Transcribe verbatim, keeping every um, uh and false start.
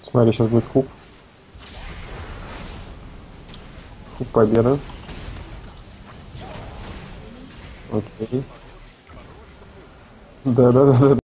Смотри, сейчас будет хук. Хук победа. Окей. Да-да-да.